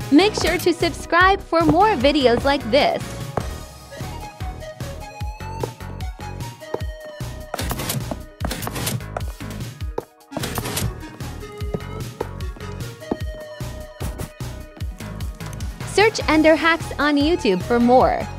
Make sure to subscribe for more videos like this. Search Ender Hacks on YouTube for more.